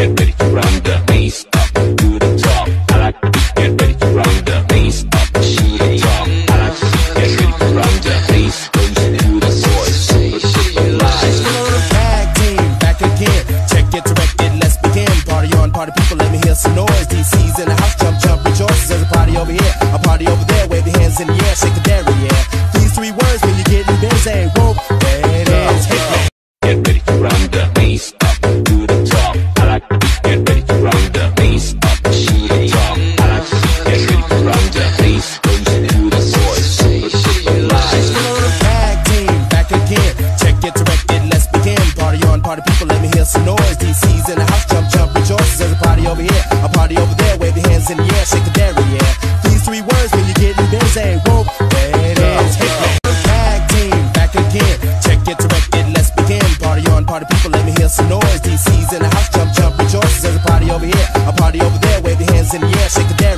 get ready to run the bass up to the top. I like the beat, get ready to run the bass up to the top. I like the beat, get ready to run the bass goes to the voice. Tag team, back again. Check it to wreck it, let's begin. Party on, party people, let me hear some noise. DC's in the house, jump, jump, rejoice. There's a party over here, a party over there. Wave your hands in the air, shake the dairy, yeah. These three words when you're getting busy. Whoa, there it is, hit me. Get ready to run the bass up to the top. I like the beat, get ready to run the bass up to the top. I like the beat, get ready to run the bass goes to the voice. Tag team, back again. Check it to wreck it, let's begin. Party on, party people, let me hear some noise. DC's in the house, jump, jump, rejoice. There's a party over here, a party over there. Wave your hands in the air, shake the dairy, yeah. These three words when you're getting busy. Whoa, there it is, hit me. Tag team, back again. Check it to wreck it, let's begin. Party on, party people, let me hear some noise. DC's in the house, jump, jump, rejoice. There's a party over here, a party over there. Wave your hands in the air, shake the dairy.